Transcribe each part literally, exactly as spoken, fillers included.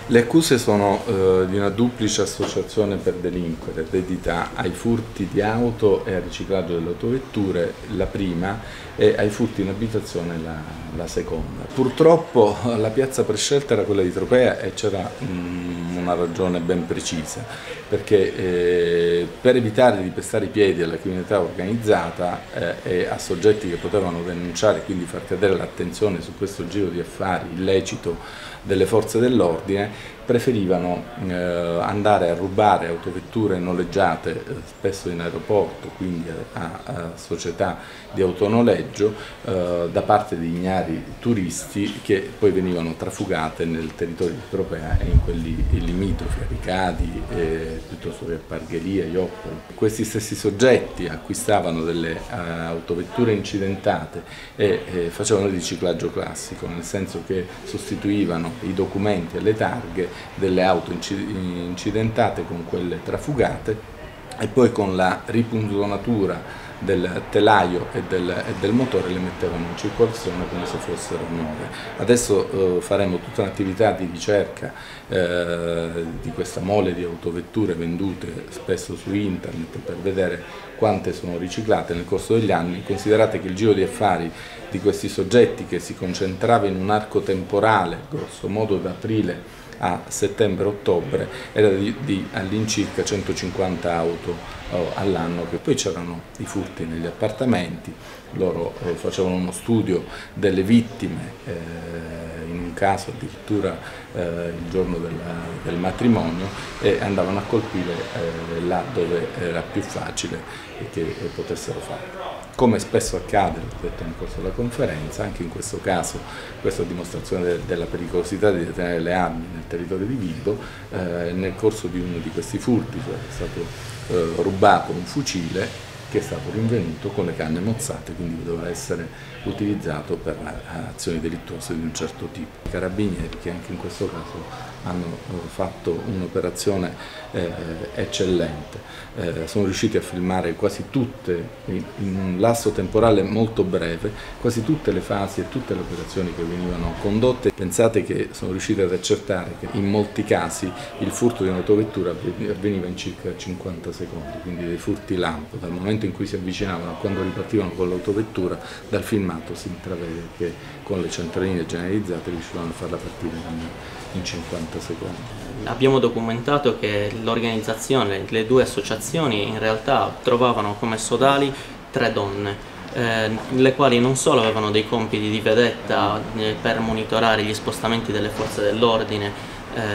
Le accuse sono eh, di una duplice associazione per delinquere, dedita ai furti di auto e al riciclaggio delle autovetture, la prima, e ai furti in abitazione, la, la seconda. Purtroppo la piazza prescelta era quella di Tropea e c'era mm, una ragione ben precisa, perché eh, per evitare di pestare i piedi alla criminalità organizzata eh, e a soggetti che potevano denunciare e quindi far cadere l'attenzione su questo giro di affari illecito delle forze dell'ordine, preferivano eh, andare a rubare autovetture noleggiate, eh, spesso in aeroporto, quindi a, a società di autonoleggio, eh, da parte di ignari turisti che poi venivano trafugate nel territorio di Tropea e in quelli limitrofi, a Ricadi, eh, piuttosto che a Parghelia, Ioppoli. Questi stessi soggetti acquistavano delle uh, autovetture incidentate e eh, facevano il riciclaggio classico, nel senso che sostituivano i documenti e le targhe delle auto incidentate con quelle trafugate e poi con la ripuntonatura del telaio e del, e del motore le mettevano in circolazione come se fossero nuove. Adesso eh, faremo tutta un'attività di ricerca eh, di questa mole di autovetture vendute spesso su internet per vedere quante sono riciclate nel corso degli anni. Considerate che il giro di affari di questi soggetti, che si concentrava in un arco temporale grosso modo da aprile a settembre-ottobre, era di, di all'incirca centocinquanta auto oh, all'anno. Poi c'erano i furti negli appartamenti, loro eh, facevano uno studio delle vittime, eh, in un caso addirittura eh, il giorno della, del matrimonio, e andavano a colpire eh, là dove era più facile che eh, potessero farlo. Come spesso accade, l'ho detto nel corso della conferenza, anche in questo caso, questa è dimostrazione de della pericolosità di detenere le armi nel territorio di Vibo. Eh, nel corso di uno di questi furti cioè è stato eh, rubato un fucile che è stato rinvenuto con le canne mozzate, quindi doveva essere utilizzato per azioni delittuose di un certo tipo. I carabinieri, che anche in questo caso hanno fatto un'operazione eh, eccellente, eh, sono riusciti a filmare quasi tutte, in un lasso temporale molto breve, quasi tutte le fasi e tutte le operazioni che venivano condotte. Pensate che sono riusciti ad accertare che in molti casi il furto di un'autovettura avveniva in circa cinquanta secondi, quindi dei furti lampo, dal momento in cui si avvicinavano a quando ripartivano con l'autovettura. Dal filmato si intravede che con le centraline generalizzate riuscivano a farla partire in cinquanta secondi. Abbiamo documentato che l'organizzazione, le due associazioni in realtà trovavano come sodali tre donne, eh, le quali non solo avevano dei compiti di vedetta eh, per monitorare gli spostamenti delle forze dell'ordine,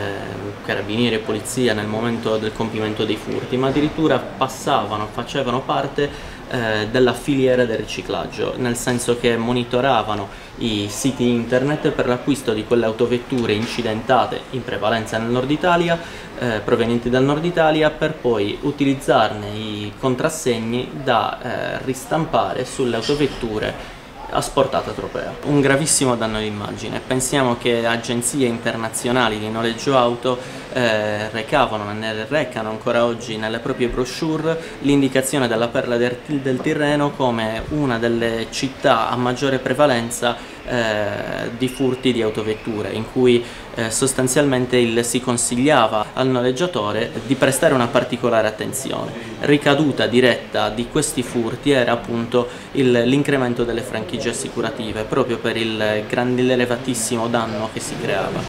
Eh, carabinieri e polizia nel momento del compimento dei furti, ma addirittura passavano, facevano parte eh, della filiera del riciclaggio, nel senso che monitoravano i siti internet per l'acquisto di quelle autovetture incidentate, in prevalenza nel nord Italia, eh, provenienti dal nord Italia, per poi utilizzarne i contrassegni da eh, ristampare sulle autovetture asportata a Tropea. Un gravissimo danno d'immagine. Pensiamo che agenzie internazionali di noleggio auto eh, recavano, ne recano ancora oggi nelle proprie brochure l'indicazione della Perla del, del Tirreno come una delle città a maggiore prevalenza eh, di furti di autovetture, in cui eh, sostanzialmente il, si consigliava al noleggiatore di prestare una particolare attenzione. Ricaduta diretta di questi furti era appunto l'incremento delle franchigie assicurative, proprio per il grande, l'elevatissimo danno che si creava.